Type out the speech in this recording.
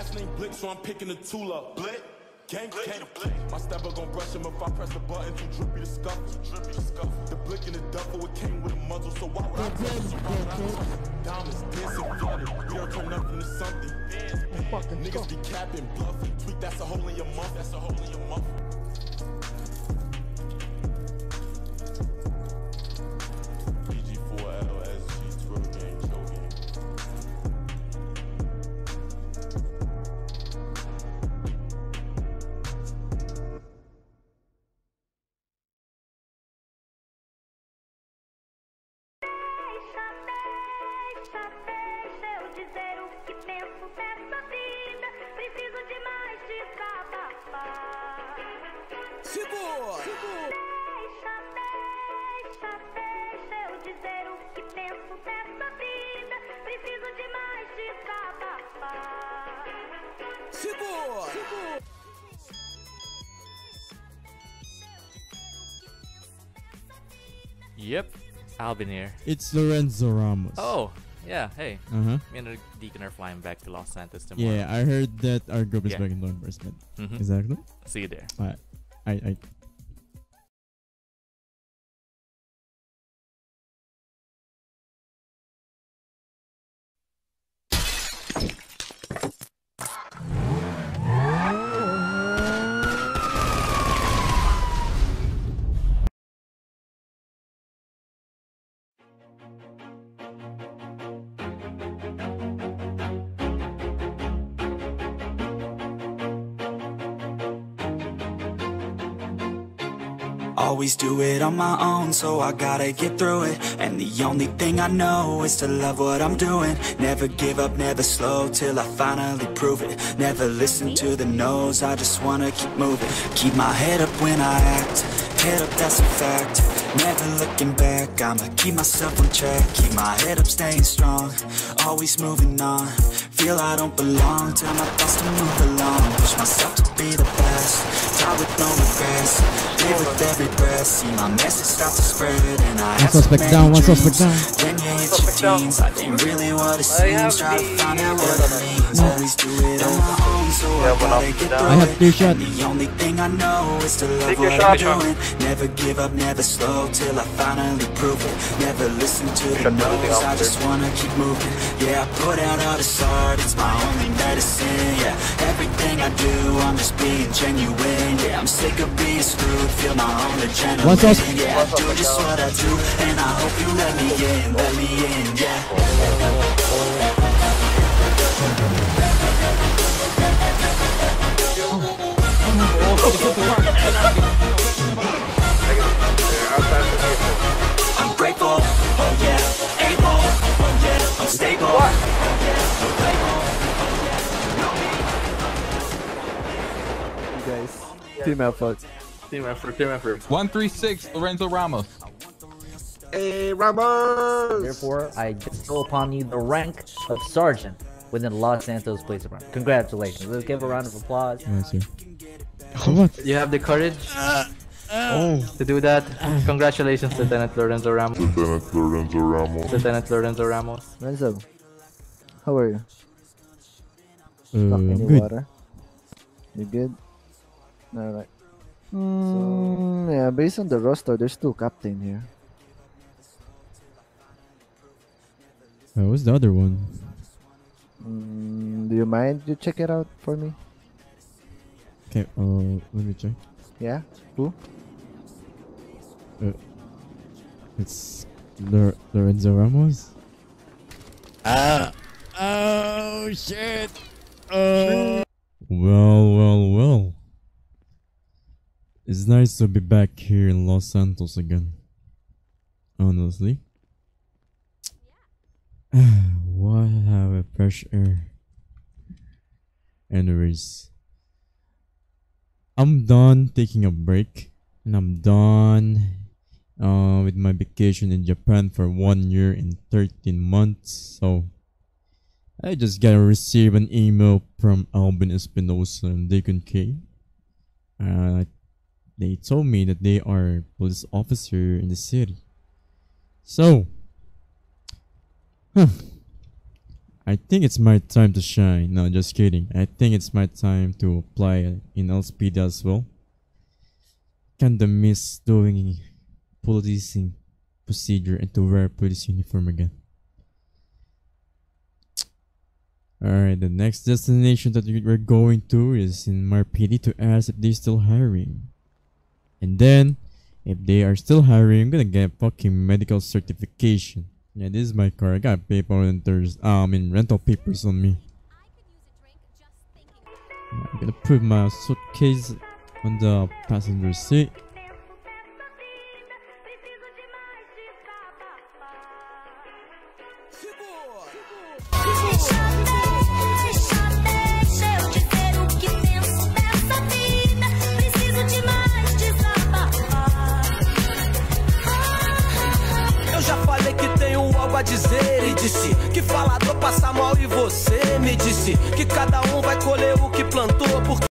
last name Blick, so I'm picking the tool up. Blick. Gang, my stepper gon' brush him if I press the button. Too drippy to scuff. The blick in the duffel, it came with a muzzle, so why would I touch it? Diamonds, dancing, flooded. We don't turn nothing to something. Niggas be capping, bluffing. Tweet, that's a hole in your muff. PG4LSG, Twitter gang, Joe. Yep, Alvin here. It's Lorenzo Ramos. Oh, yeah, hey. Uh-huh. Me and Deacon are flying back to Los Santos tomorrow. Yeah, I heard that our group is Yeah. back in law enforcement. Mhm. Exactly. See you there. I Always do it on my own, so I gotta get through it. And the only thing I know is to love what I'm doing. Never give up, never slow, till I finally prove it. Never listen to the no's, I just wanna keep moving. Keep my head up when I act, head up, that's a fact. Never looking back, I'ma keep myself on track. Keep my head up, staying strong, always moving on. Feel I don't belong, tell my thoughts to move along. Push myself to be the best, die with no regrets. Live with every breath, see my message start to spread. And I have so many dreams, then you hit your teens. Life ain't really what it seems, try to find out what it means. Always do it on my own, so I gotta get through it. And the only thing I know is to love what I'm doing. Never give up, never slow, till I finally prove it. Never listen to the no's, I just wanna keep moving. Yeah, I put out all this art, it's my only medicine. Yeah, everything I do, I'm just being genuine. Yeah, I'm sick of being screwed, feel my own adrenaline. Yeah, I do just what I do, and I hope you let me in, yeah. I'm grateful, oh yeah, able, oh yeah, I'm stable, oh yeah, You guys, team effort. Team effort. 136, Lorenzo Ramos. Hey, Ramos! Therefore, I bestow upon you the rank of sergeant within Los Santos Police Department. Congratulations. Let's give a round of applause. Yes, sir. What? You have the courage to do that. Congratulations, Lieutenant Lorenzo Ramos. Renzo, how are you? Any Good. water? You good? Alright. Yeah, based on the roster, there's 2 captain here. What's the other one? Do you mind you check it out for me? Okay, let me check. Yeah? Who? It's Lorenzo Ramos. Oh shit! Well. It's nice to be back here in Los Santos again. Honestly. What have a fresh air. Anyways. I'm done taking a break. And I'm done with my vacation in Japan for 1 year and 13 months. So I just gotta receive an email from Alvin Espinosa and Deacon K. They told me that they are police officer in the city. So, I think it's my time to shine. No, just kidding. I think it's my time to apply in LSPD as well. Kinda miss doing policing procedure and to wear police uniform again. Alright, the next destination that we're going to is in Marpidi to ask if they're still hiring. And then, if they are still hiring, I'm gonna get fucking medical certification. Yeah, this is my car. I got paper and there's rental papers on me. I'm gonna put my suitcase on the passenger seat. A dizer e disse que falador passa mal e você me disse que cada um vai colher